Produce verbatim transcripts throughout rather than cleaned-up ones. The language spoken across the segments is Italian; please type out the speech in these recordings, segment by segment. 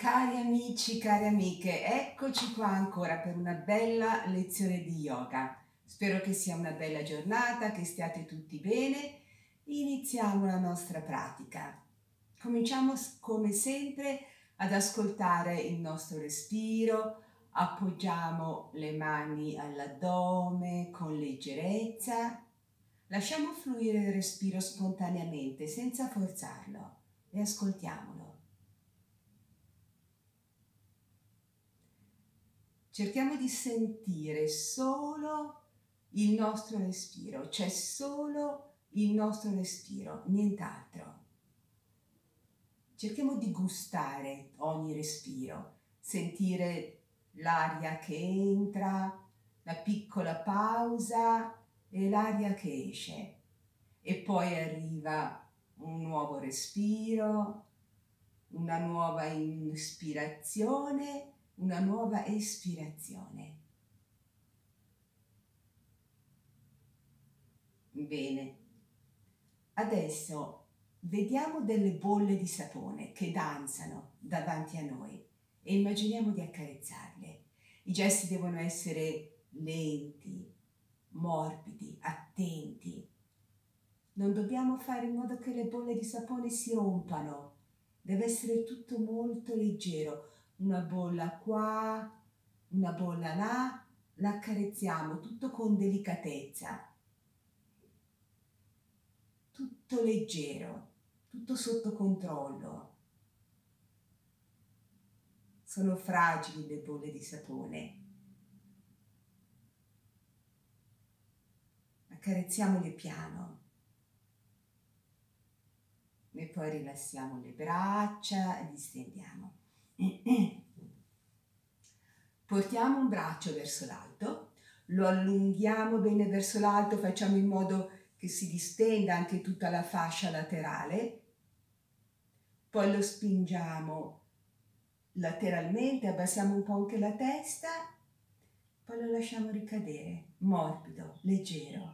Cari amici, cari amiche, eccoci qua ancora per una bella lezione di yoga. Spero che sia una bella giornata, che stiate tutti bene. Iniziamo la nostra pratica. Cominciamo come sempre ad ascoltare il nostro respiro, appoggiamo le mani all'addome con leggerezza, lasciamo fluire il respiro spontaneamente senza forzarlo e ascoltiamolo. Cerchiamo di sentire solo il nostro respiro, c'è solo il nostro respiro, nient'altro. Cerchiamo di gustare ogni respiro, sentire l'aria che entra, la piccola pausa e l'aria che esce. E poi arriva un nuovo respiro, una nuova ispirazione, una nuova espirazione. Bene, adesso vediamo delle bolle di sapone che danzano davanti a noi e immaginiamo di accarezzarle. I gesti devono essere lenti, morbidi, attenti. Non dobbiamo fare in modo che le bolle di sapone si rompano. Deve essere tutto molto leggero. Una bolla qua, una bolla là, la accarezziamo tutto con delicatezza. Tutto leggero, tutto sotto controllo. Sono fragili le bolle di sapone. Accarezziamole piano. E poi rilassiamo le braccia e distendiamo. Portiamo un braccio verso l'alto, lo allunghiamo bene verso l'alto, facciamo in modo che si distenda anche tutta la fascia laterale, poi lo spingiamo lateralmente, abbassiamo un po' anche la testa, poi lo lasciamo ricadere, morbido, leggero.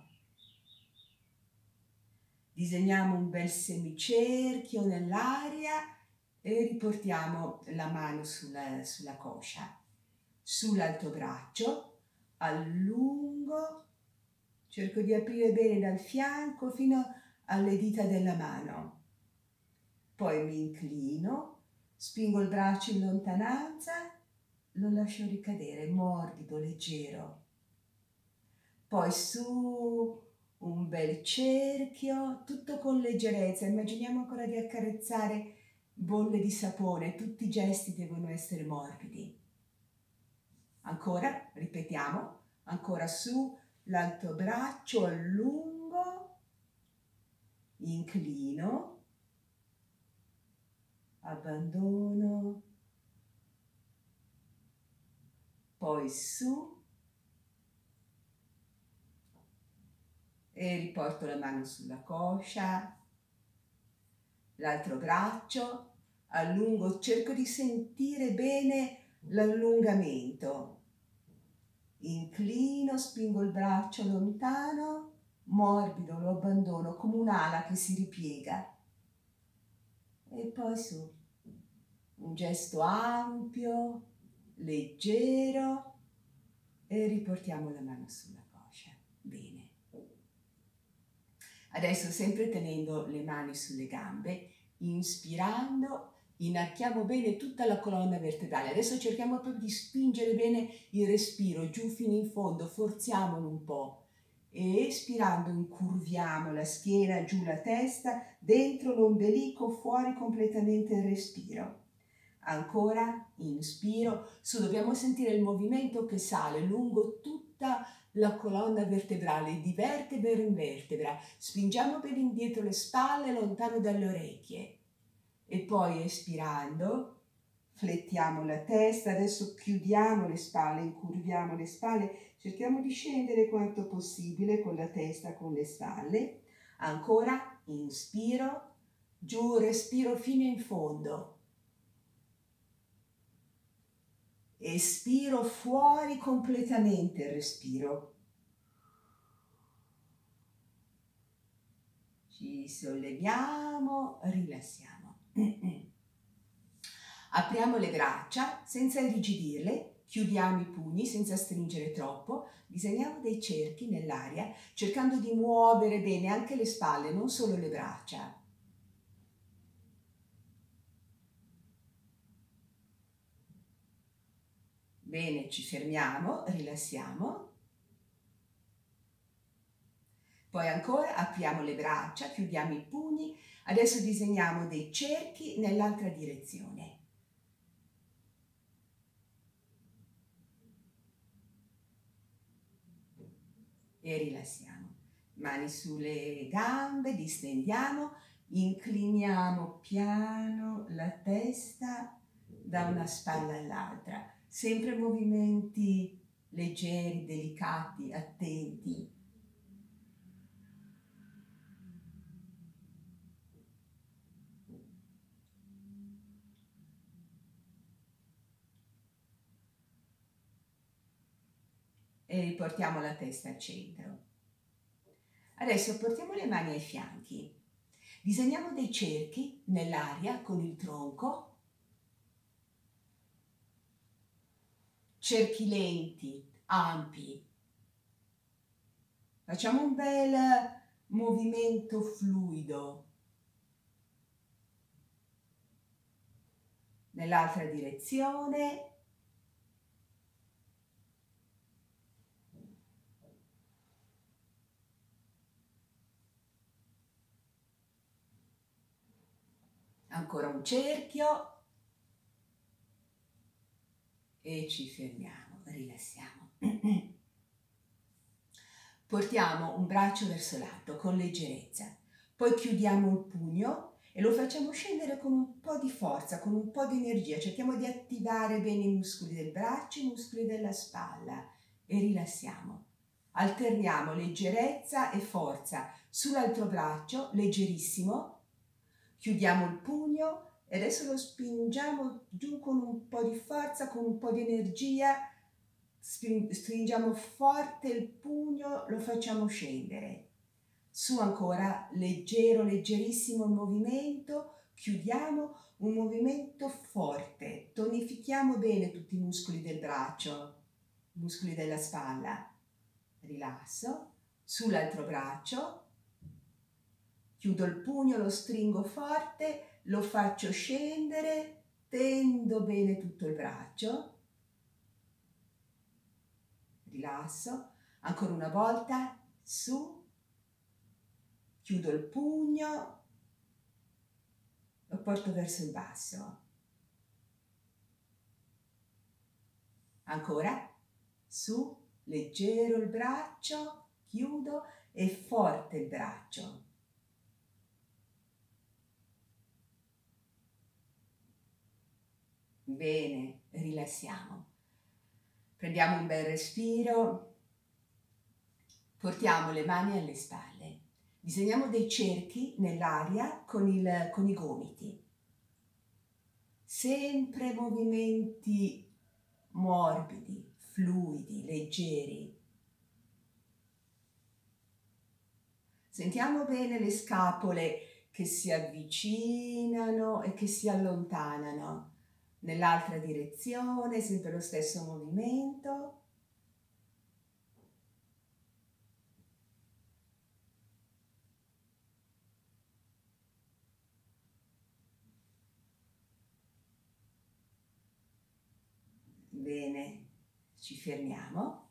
Disegniamo un bel semicerchio nell'aria e riportiamo la mano sulla, sulla coscia, sull'alto braccio, allungo, cerco di aprire bene dal fianco fino alle dita della mano. Poi mi inclino, spingo il braccio in lontananza, lo lascio ricadere, morbido, leggero. Poi su un bel cerchio, tutto con leggerezza. Immaginiamo ancora di accarezzare bolle di sapone, tutti i gesti devono essere morbidi. Ancora, ripetiamo, ancora su l'alto braccio, allungo, inclino, abbandono, poi su e riporto la mano sulla coscia, l'altro braccio, allungo, cerco di sentire bene l'allungamento. Inclino, spingo il braccio lontano, morbido, lo abbandono come un'ala che si ripiega. E poi su, un gesto ampio, leggero e riportiamo la mano sulla coscia. Bene. Adesso sempre tenendo le mani sulle gambe, inspirando, inarchiamo bene tutta la colonna vertebrale. Adesso cerchiamo proprio di spingere bene il respiro giù fino in fondo, forziamolo un po'. E espirando incurviamo la schiena, giù la testa, dentro l'ombelico, fuori completamente il respiro. Ancora, inspiro, su dobbiamo sentire il movimento che sale lungo tutta la colonna vertebrale, di vertebra in vertebra. Spingiamo per indietro le spalle, lontano dalle orecchie. E poi espirando, flettiamo la testa, adesso chiudiamo le spalle, incurviamo le spalle, cerchiamo di scendere quanto possibile con la testa, con le spalle. Ancora, inspiro, giù, respiro fino in fondo. Espiro, fuori completamente il respiro. Ci solleviamo, rilassiamo. Apriamo le braccia senza irrigidirle, chiudiamo i pugni senza stringere troppo, disegniamo dei cerchi nell'aria cercando di muovere bene anche le spalle, non solo le braccia. Bene, ci fermiamo, rilassiamo. Poi ancora apriamo le braccia, chiudiamo i pugni. Adesso disegniamo dei cerchi nell'altra direzione. E rilassiamo. Mani sulle gambe, distendiamo, incliniamo piano la testa da una spalla all'altra. Sempre movimenti leggeri, delicati, attenti. E riportiamo la testa al centro. Adesso portiamo le mani ai fianchi. Disegniamo dei cerchi nell'aria con il tronco. Cerchi lenti, ampi. Facciamo un bel movimento fluido. Nell'altra direzione. Ancora un cerchio. E ci fermiamo, rilassiamo. Portiamo un braccio verso l'alto con leggerezza, poi chiudiamo il pugno e lo facciamo scendere con un po' di forza, con un po' di energia. Cerchiamo di attivare bene i muscoli del braccio, i muscoli della spalla e rilassiamo. Alterniamo leggerezza e forza sull'altro braccio, leggerissimo. Chiudiamo il pugno e adesso lo spingiamo giù con un po' di forza, con un po' di energia. Stringiamo forte il pugno, lo facciamo scendere. Su ancora, leggero, leggerissimo il movimento. Chiudiamo, un movimento forte. Tonifichiamo bene tutti i muscoli del braccio, i muscoli della spalla. Rilasso. Sull'altro braccio. Chiudo il pugno, lo stringo forte, lo faccio scendere, tendo bene tutto il braccio, rilasso, ancora una volta, su, chiudo il pugno, lo porto verso il basso, ancora, su, leggero il braccio, chiudo e forte il braccio. Bene, rilassiamo. Prendiamo un bel respiro. Portiamo le mani alle spalle. Disegniamo dei cerchi nell'aria con, il, con i gomiti. Sempre movimenti morbidi, fluidi, leggeri. Sentiamo bene le scapole che si avvicinano e che si allontanano. Nell'altra direzione, sempre lo stesso movimento. Bene, ci fermiamo.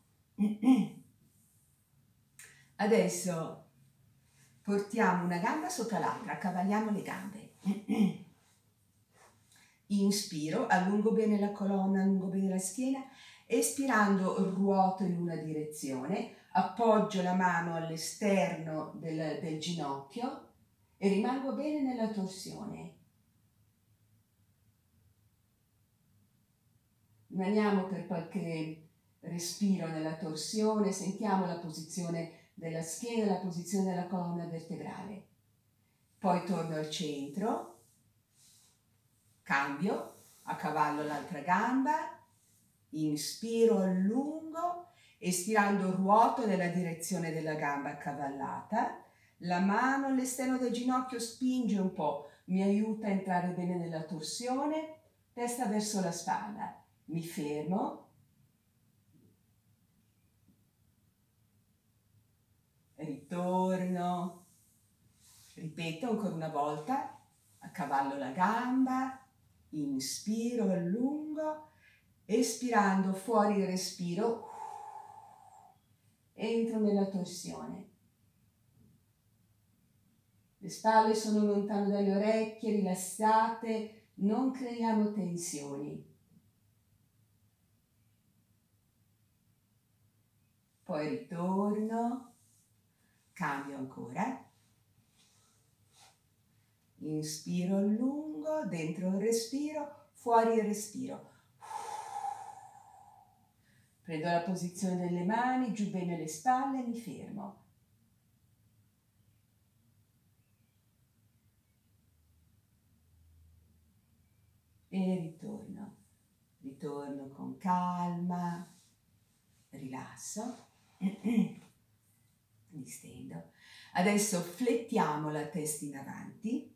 Adesso portiamo una gamba sopra l'altra, accavalliamo le gambe. Inspiro, allungo bene la colonna, allungo bene la schiena, espirando ruoto in una direzione, appoggio la mano all'esterno del, del ginocchio e rimango bene nella torsione. Rimaniamo per qualche respiro nella torsione, sentiamo la posizione della schiena, la posizione della colonna vertebrale. Poi torno al centro. Cambio, accavallo l'altra gamba, inspiro, allungo, espirando ruoto nella direzione della gamba accavallata, la mano all'esterno del ginocchio spinge un po', mi aiuta a entrare bene nella torsione, testa verso la spalla, mi fermo, ritorno, ripeto ancora una volta, accavallo la gamba, inspiro, allungo, espirando fuori il respiro, entro nella torsione. Le spalle sono lontane dalle orecchie, rilassate, non creiamo tensioni. Poi ritorno, cambio ancora. Inspiro a lungo, dentro il respiro, fuori il respiro. Prendo la posizione delle mani, giù bene le spalle e mi fermo. E ritorno. Ritorno con calma, rilasso, mi stendo. Adesso flettiamo la testa in avanti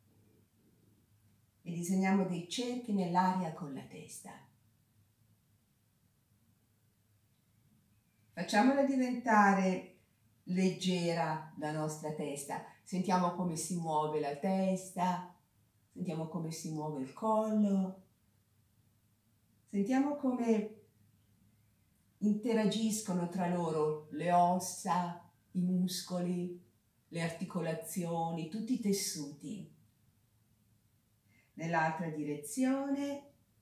e disegniamo dei cerchi nell'aria con la testa. Facciamola diventare leggera la nostra testa. Sentiamo come si muove la testa, sentiamo come si muove il collo, sentiamo come interagiscono tra loro le ossa, i muscoli, le articolazioni, tutti i tessuti. Nell'altra direzione.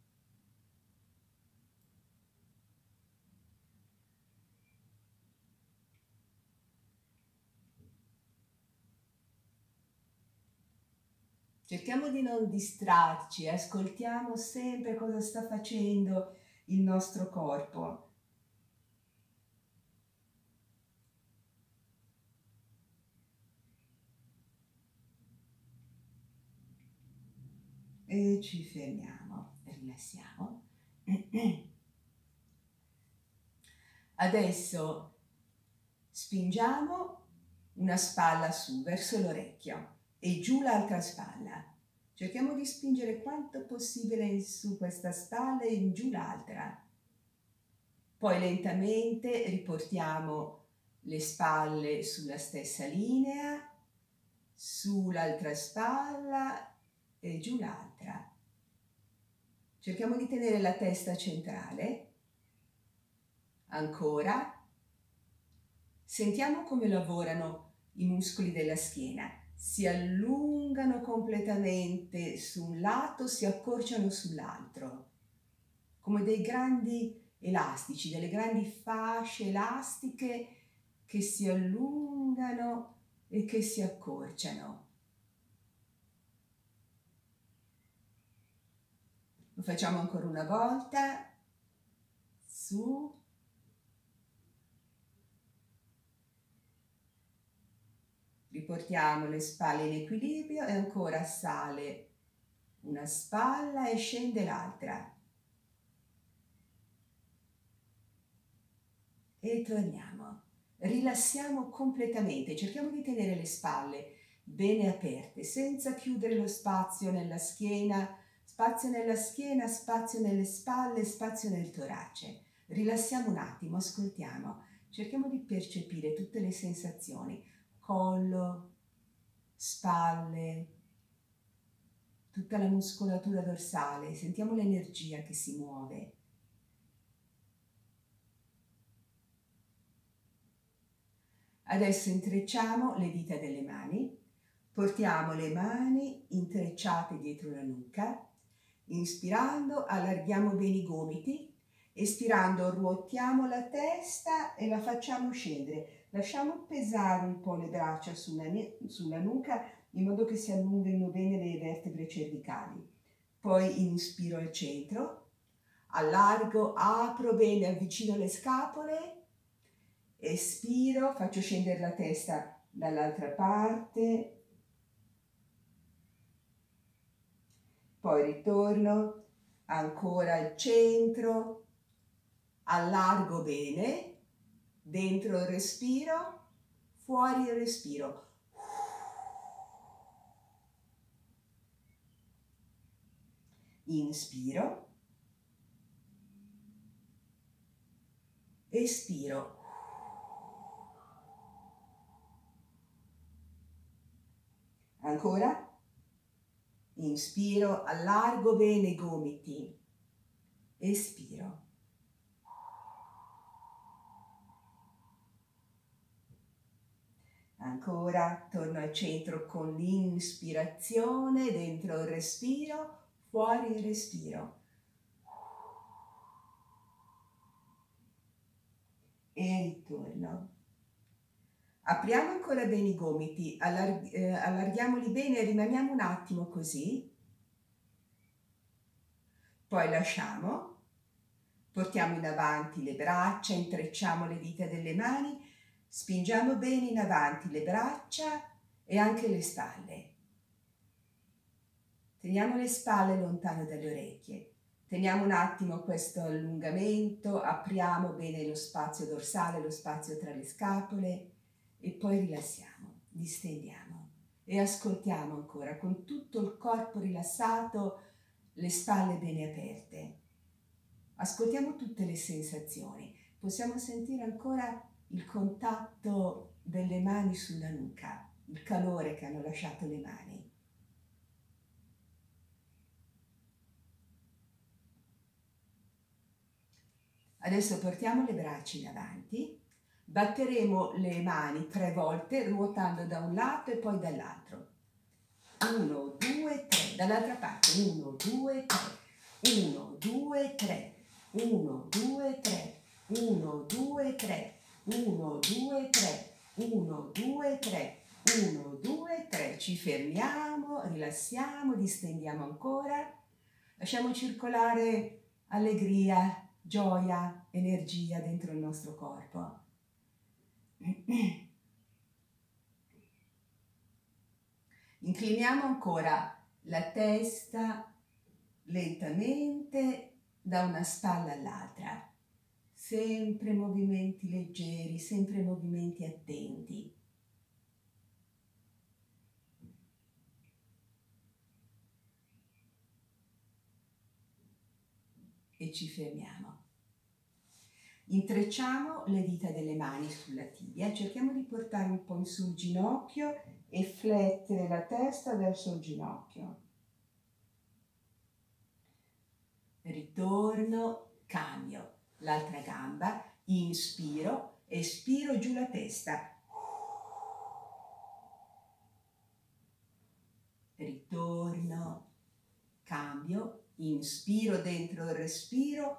Cerchiamo di non distrarci, ascoltiamo sempre cosa sta facendo il nostro corpo. E ci fermiamo, rilassiamo. Adesso spingiamo una spalla su verso l'orecchio e giù l'altra spalla. Cerchiamo di spingere quanto possibile in su questa spalla e in giù l'altra. Poi lentamente riportiamo le spalle sulla stessa linea, sull'altra spalla e giù l'altra. Cerchiamo di tenere la testa centrale. Ancora. Sentiamo come lavorano i muscoli della schiena. Si allungano completamente su un lato, si accorciano sull'altro, come dei grandi elastici, delle grandi fasce elastiche che si allungano e che si accorciano. Lo facciamo ancora una volta, su, riportiamo le spalle in equilibrio e ancora sale una spalla e scende l'altra. E torniamo. Rilassiamo completamente, cerchiamo di tenere le spalle bene aperte, senza chiudere lo spazio nella schiena, spazio nella schiena, spazio nelle spalle, spazio nel torace. Rilassiamo un attimo, ascoltiamo, cerchiamo di percepire tutte le sensazioni, collo, spalle, tutta la muscolatura dorsale, sentiamo l'energia che si muove. Adesso intrecciamo le dita delle mani, portiamo le mani intrecciate dietro la nuca, inspirando allarghiamo bene i gomiti, espirando ruotiamo la testa e la facciamo scendere, lasciamo pesare un po' le braccia sulla, sulla nuca in modo che si allunghino bene le vertebre cervicali. Poi inspiro al centro, allargo, apro bene, avvicino le scapole, espiro, faccio scendere la testa dall'altra parte, poi ritorno, ancora al centro, allargo bene, dentro il respiro, fuori il respiro. inspiro, espiro. Ancora, inspiro, allargo bene i gomiti, espiro. Ancora, torno al centro con l'inspirazione, dentro il respiro, fuori il respiro. E ritorno. Apriamo ancora bene i gomiti, allarg eh, allarghiamoli bene e rimaniamo un attimo così. Poi lasciamo, portiamo in avanti le braccia, intrecciamo le dita delle mani, spingiamo bene in avanti le braccia e anche le spalle. Teniamo le spalle lontane dalle orecchie. Teniamo un attimo questo allungamento, apriamo bene lo spazio dorsale, lo spazio tra le scapole e poi rilassiamo, distendiamo e ascoltiamo ancora con tutto il corpo rilassato, le spalle bene aperte. Ascoltiamo tutte le sensazioni. Possiamo sentire ancora il contatto delle mani sulla nuca, il calore che hanno lasciato le mani. Adesso portiamo le braccia in avanti, batteremo le mani tre volte ruotando da un lato e poi dall'altro. Uno, due, tre, dall'altra parte. Uno, due, tre. Uno, due, tre. Uno, due, tre. Uno, due, tre. Uno, due, tre. Uno, due, tre. Uno, due, tre. Ci fermiamo, rilassiamo, distendiamo ancora. Lasciamo circolare allegria, gioia, energia dentro il nostro corpo. Incliniamo ancora la testa lentamente da una spalla all'altra. Sempre movimenti leggeri, sempre movimenti attenti. E ci fermiamo. Intrecciamo le dita delle mani sulla tibia, cerchiamo di portare un po' in su il ginocchio e flettere la testa verso il ginocchio. Ritorno, cambio. L'altra gamba, inspiro, espiro giù la testa. Ritorno, cambio, inspiro dentro il respiro,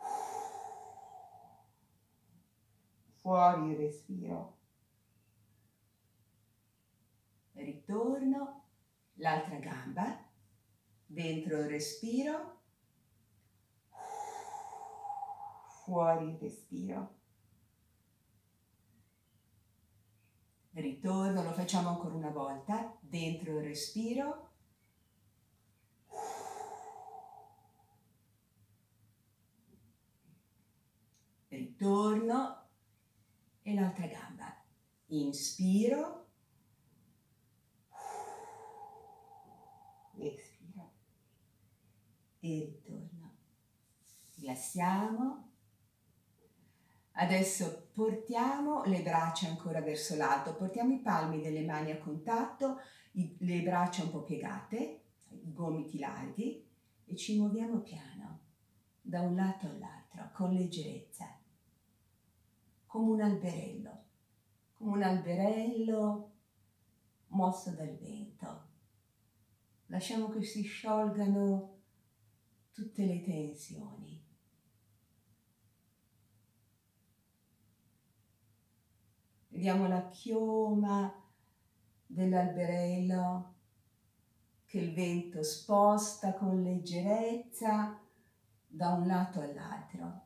fuori il respiro. Ritorno, l'altra gamba, dentro il respiro, fuori il respiro. Ritorno, lo facciamo ancora una volta, dentro il respiro, ritorno e l'altra gamba. Inspiro, espiro e ritorno. Rilassiamo. Adesso portiamo le braccia ancora verso l'alto, portiamo i palmi delle mani a contatto, i, le braccia un po' piegate, i gomiti larghi e ci muoviamo piano da un lato all'altro con leggerezza, come un alberello, come un alberello mosso dal vento. Lasciamo che si sciolgano tutte le tensioni. Vediamo la chioma dell'alberello che il vento sposta con leggerezza da un lato all'altro.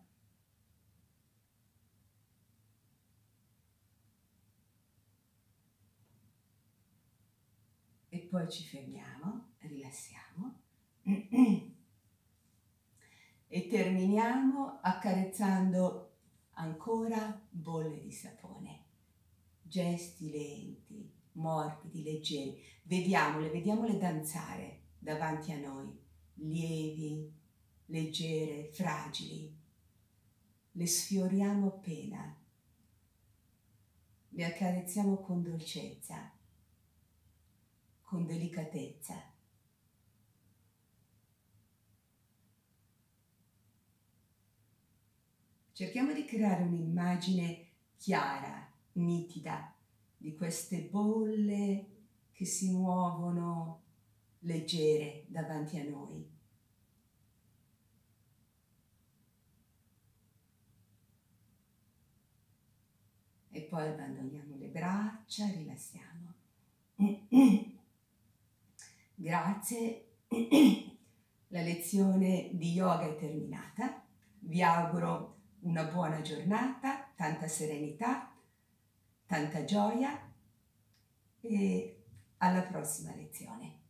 E poi ci fermiamo, rilassiamo e terminiamo accarezzando ancora bolle di sapone. Gesti lenti, morbidi, leggeri. Vediamole, vediamole danzare davanti a noi. lievi, leggere, fragili. Le sfioriamo appena, le accarezziamo con dolcezza, con delicatezza. Cerchiamo di creare un'immagine chiara, nitida, di queste bolle che si muovono leggere davanti a noi. E poi abbandoniamo le braccia, rilassiamo. Grazie, la lezione di yoga è terminata. Vi auguro una buona giornata, tanta serenità, tanta gioia e alla prossima lezione.